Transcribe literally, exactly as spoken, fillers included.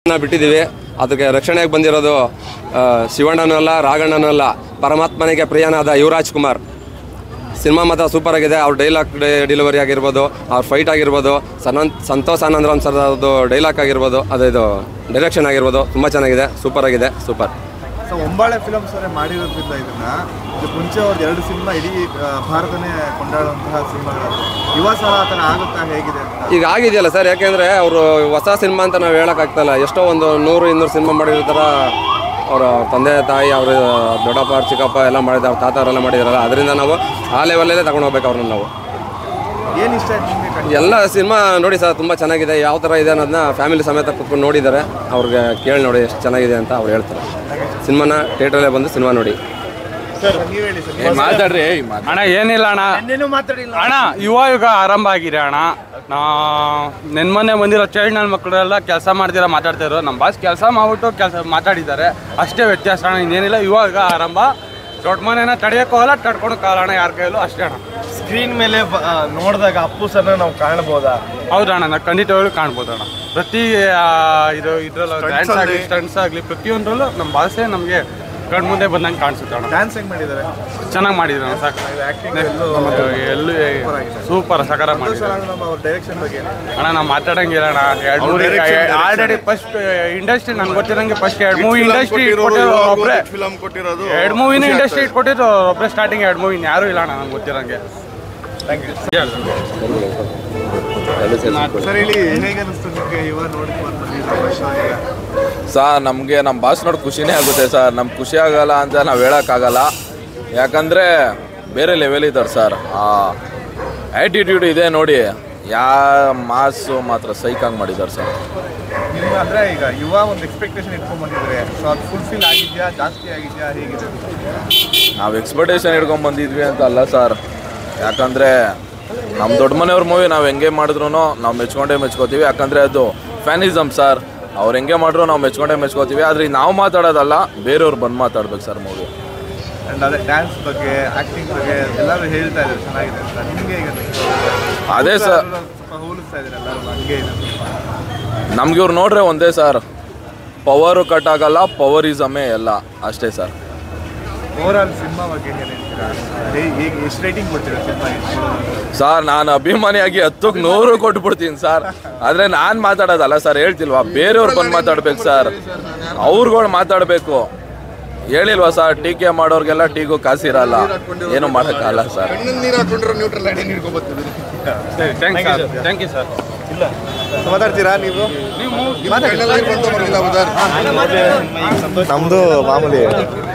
ಜಗತ್ತನ್ನ ಬಿಟ್ಟಿದ್ದೀವಿ. ಅದಕ್ಕೆ ರಕ್ಷಣೆಗೆ ಬಂದಿರೋದು ಶಿವಣ್ಣನೂ ಅಲ್ಲ, ರಾಘಣ್ಣನೂ ಅಲ್ಲ, ಪರಮಾತ್ಮನಿಗೆ ಪ್ರಿಯನಾದ ಯುವರಾಜ್ ಕುಮಾರ್. ಸಿನಿಮಾ ಮಾತ್ರ ಸೂಪರ್ ಆಗಿದೆ. ಅವ್ರ ಡೈಲಾಗ್ ಡೆಲಿವರಿ ಆಗಿರ್ಬೋದು, ಅವ್ರ ಫೈಟ್ ಆಗಿರ್ಬೋದು, ಸನಂತ್ ಸಂತೋಷ್ ಆನಂದರಾಮ್ ಸರ್ ಅದು ಡೈಲಾಗ್ ಆಗಿರ್ಬೋದು, ಅದು ಇದು ಡೈರೆಕ್ಷನ್ ಆಗಿರ್ಬೋದು, ತುಂಬ ಚೆನ್ನಾಗಿದೆ, ಸೂಪರ್ ಆಗಿದೆ, ಸೂಪರ್. ಸೊ ಒಂಬಾಳೆ ಫಿಲಮ್ಸ್ ಅವರೇ ಮಾಡಿರೋದ್ರಿಂದ ಇದನ್ನ ಇದಕ್ಕೆ ಮುಂಚೆ ಅವ್ರದ್ದು ಎರಡು ಸಿನಿಮಾ ಇಡೀ ಭಾರತನೇ ಕೊಂಡಾಡುವಂತಹ ಸಿನಿಮಾಗಳು. ಯುವ ಸಹ ಆ ಥರ ಆಗುತ್ತಾ, ಹೇಗಿದೆ ಈಗ ಆಗಿದೆಯಲ್ಲ ಸರ್? ಯಾಕೆಂದರೆ ಅವರು ಹೊಸ ಸಿನಿಮಾ ಅಂತ ನಾವು ಹೇಳೋಕ್ಕಾಗ್ತಾಯಿಲ್ಲ. ಎಷ್ಟೋ ಒಂದು ನೂರು ಇನ್ನೂರು ಸಿನಿಮಾ ಮಾಡಿರ್ತಾರ. ಅವರ ತಂದೆ ತಾಯಿ, ಅವರು ದೊಡ್ಡಪ್ಪ ಚಿಕ್ಕಪ್ಪ ಎಲ್ಲ ಮಾಡಿದ್ದಾರೆ, ಅವ್ರ ತಾತ ಅವರೆಲ್ಲ ಮಾಡಿದಾರಲ್ಲ, ಅದರಿಂದ ನಾವು ಆ ಲೆವೆಲಲ್ಲೇ ತಗೊಂಡು ಹೋಗ್ಬೇಕು ಅವ್ರನ್ನ. ನಾವು ಏನು ಇಷ್ಟ ಆಯ್ತು ಎಲ್ಲ ಸಿನಿಮಾ ನೋಡಿ ಸರ್, ತುಂಬ ಚೆನ್ನಾಗಿದೆ. ಯಾವ ಥರ ಇದೆ ಅನ್ನೋದನ್ನ ಫ್ಯಾಮಿಲಿ ಸಮೇತ ಕೂತ್ಕೊಂಡು ನೋಡಿದ್ದಾರೆ. ಅವ್ರಿಗೆ ಕೇಳಿ ನೋಡಿ ಎಷ್ಟು ಚೆನ್ನಾಗಿದೆ ಅಂತ ಅವ್ರು ಹೇಳ್ತಾರೆ. ಸಿನಿಮಾನ ಥಿಯೇಟ್ರಲ್ಲೇ ಬಂದು ಸಿನಿಮಾ ನೋಡಿ. ಮಾತಾಡ್ರಿ ಅಣ್ಣ. ಏನಿಲ್ಲ ಅಣ್ಣ, ಅಣ್ಣ ಯುವ ಯುಗ ಆರಂಭ ಆಗಿದೆ ಅಣ್ಣ. ನಾ ನೆನ್ಮೊನ್ನೆ ಬಂದಿರೋ ಚೈಲ್ಡ್ ನನ್ನ ಮಕ್ಕಳೆಲ್ಲ ಕೆಲಸ ಮಾಡ್ದಿರ ಮಾತಾಡ್ತಾಯಿದ್ರು. ನಮ್ಮ ಬಾಸ್ ಕೆಲಸ ಮಾಡ್ಬಿಟ್ಟು ಕೆಲಸ ಮಾತಾಡಿದ್ದಾರೆ, ಅಷ್ಟೇ ವ್ಯತ್ಯಾಸ ಅಣ್ಣ, ಇನ್ನೇನಿಲ್ಲ. ಯುವ ಯುಗ ಆರಂಭ. ದೊಡ್ಡ ಮನೇನ ತಡೆಯೋಕ್ಕೋಗಲ್ಲ, ತಡ್ಕೊಳಕ್ಕಾಗಲ್ಲ ಅಣ್ಣ ಯಾರ ಕೈಯಲ್ಲೂ, ಅಷ್ಟೇ ಅಣ್ಣ. ಸ್ಕ್ರೀನ್ ಮೇಲೆ ನೋಡಿದಾಗ ಅಪ್ಪು ಸರ್ನ ನಾವು ಕಾಣ್ಬೋದಾ? ಹೌದಣ್ಣ, ನಾವು ಖಂಡಿತವಾಗ್ಲೂ ಕಾಣ್ಬೋದಣ್ಣ. ಪ್ರತಿ ಇದು ಇದರಲ್ಲೂ ಡ್ಯಾನ್ಸ್ ಆಗಲಿ, ಸ್ಟಂಟ್ಸ್ ಆಗಲಿ, ಪ್ರತಿಯೊಂದರಲ್ಲೂ ನಮ್ಮ ಭಾಷೆ ನಮಗೆ ಕಣ್ಣು ಮುಂದೆ ಬಂದಂಗೆ ಕಾಣಿಸುತ್ತೆ ಅಣ್ಣ. ಡ್ಯಾನ್ಸ್ ಹೆಂಗೆ ಮಾಡಿದ್ದಾರೆ? ಚೆನ್ನಾಗಿ ಮಾಡಿದ್ರು ಸಾಕು. ಎಲ್ಲೂ ಸೂಪರ್ ಸಕಾರ ಮಾಡಿದ್ರು ಡೈರೆಕ್ಷನ್ ಬಗ್ಗೆ ಅಣ್ಣ. ನಾವು ಮಾತಾಡಂಗಿಲ್ಲ ಅಣ್ಣ. ಎರಡು ಮೂರು ಆಲ್ರೆಡಿ ಫಸ್ಟ್ ಇಂಡಸ್ಟ್ರಿ ನಂಗೆ ಗೊತ್ತಿರಂಗೆ ಫಸ್ಟ್ ಎರಡು ಮೂವಿ ಇಂಡಸ್ಟ್ರಿ ಕೊಟ್ಟಿರೋ ಒಬ್ಬರೇ, ಎರಡು ಮೂವಿನ ಇಂಡಸ್ಟ್ರಿ ಕೊಟ್ಟಿರೋ ಒಬ್ಬರೇ ಸ್ಟಾರ್ಟಿಂಗ್. ಎರಡು ಮೂವಿನ ಯಾರೂ ಇಲ್ಲ ಅಣ್ಣ ನಂಗೆ ಗೊತ್ತಿರಂಗೆ. Thank you sir. ಹೇಳಿ, ಹೇಗೆ ಅನಿಸ್ತು ನಿಮಗೆ ಯುವ ನೋಡಿ? ಸರ್ ನಮಗೆ ನಮ್ಮ ಬಾಸ್ ನೋಡಿ ಖುಷಿನೇ ಆಗುತ್ತೆ ಸರ್. ನಮ್ಗೆ ಖುಷಿ ಆಗಲ್ಲ ಅಂತ ನಾವು ಹೇಳೋಕ್ಕಾಗಲ್ಲ, ಯಾಕಂದರೆ ಬೇರೆ ಲೆವೆಲ್ ಇದ್ದಾರೆ ಸರ್. ಆ ಆ್ಯಟಿಟ್ಯೂಡ್ ಇದೆ ನೋಡಿ, ಯಾವ ಮಾಸು ಮಾತ್ರ ಸೈಕಾಗಿ ಮಾಡಿದ್ದಾರೆ ಸರ್. ನಿಮ್ಮ ಅಂದರೆ ಈಗ ಯುವ ಒಂದು ಎಕ್ಸ್ಪೆಕ್ಟೇಷನ್ ಇಟ್ಕೊಂಡ್ಬಂದಿದ್ರೆ, ಸೊ ಅದು ಫುಲ್ಫಿಲ್ ಆಗಿದೆಯಾ, ಜಾಸ್ತಿ ಆಗಿದೆಯಾ, ಹೇಗಿದೆ? ನಾವು ಎಕ್ಸ್ಪೆಕ್ಟೇಷನ್ ಇಟ್ಕೊಂಡ್ಬಂದಿದ್ವಿ ಅಂತ ಅಲ್ಲ ಸರ್, ಯಾಕಂದರೆ ನಮ್ಮ ದೊಡ್ಡ ಮನೆಯವ್ರ ಮೂವಿ ನಾವು ಹೆಂಗೆ ಮಾಡಿದ್ರು ನಾವು ಮೆಚ್ಕೊಂಡೇ ಮೆಚ್ಕೋತೀವಿ. ಯಾಕಂದರೆ ಅದು ಫ್ಯಾನಿಸಮ್ ಸರ್. ಅವ್ರು ಹೆಂಗೆ ಮಾಡಿದ್ರು ನಾವು ಮೆಚ್ಕೊಂಡೇ ಮೆಚ್ಕೋತೀವಿ. ಆದರೆ ನಾವು ಮಾತಾಡೋದಲ್ಲ, ಬೇರೆಯವ್ರು ಬಂದು ಮಾತಾಡ್ಬೇಕು ಸರ್ ಮೂವಿ. ಆ್ಯಂಡ್ ಅದೇ ಡ್ಯಾನ್ಸ್ ಬಗ್ಗೆ, ಆ್ಯಕ್ಟಿಂಗ್ ಬಗ್ಗೆ ಎಲ್ಲರೂ ಹೇಳ್ತಾ ಇದ್ದಾರೆ ಚೆನ್ನಾಗಿದೆ ಅಂತ. ನಿಮಗೆ ಈಗ ಅದೇ ಸರ್ ಸ್ವಲ್ಪ ಹೋಲಿಸ್ತಾ ಇದ್ದಾರೆ ಎಲ್ಲರೂ, ಹಂಗೆ ಇದೆ. ನಮ್ಗೆ ಇವ್ರು ನೋಡ್ರೆ ಒಂದೇ ಸರ್, ಪವರು ಕಟ್ ಆಗಲ್ಲ, ಪವರಿಸಮೇ ಎಲ್ಲ, ಅಷ್ಟೇ ಸರ್. ಓವರ್ ಆಲ್ ಸಿನಿಮಾ ಬಗ್ಗೆ ಏನು ಹೇಳ್ತೀರಾ? ಹೇಗೆ ಎಷ್ಟು ರೇಟಿಂಗ್ ಕೊಡ್ತೀರಾ ಸಿನಿಮಾ? ಸರ್ ನಾನು ಅಭಿಮಾನಿಯಾಗಿ ಹತ್ತಕ್ಕೆ ನೂರು ಕೊಟ್ಬಿಡ್ತೀನಿ ಸರ್. ಆದರೆ ನಾನು ಮಾತಾಡೋದಲ್ಲ ಸರ್, ಹೇಳ್ತಿಲ್ವಾ, ಬೇರೆಯವ್ರು ಬಂದು ಮಾತಾಡ್ಬೇಕು ಸರ್. ಅವ್ರುಗಳು ಮಾತಾಡಬೇಕು. ಹೇಳಿಲ್ವಾ ಸರ್, ಟೀಕೆ ಮಾಡೋರಿಗೆಲ್ಲ ಟೀಗೂ ಕಾಸಿರಲ್ಲ, ಏನು ಮಾಡೋಕ್ಕಲ್ಲ ಸರ್. Thank you sir. ಇಲ್ಲ ಮಾತಾಡ್ತೀರಾ ನೀವು? ನಮ್ಮದು ಮಾಮೂಲಿ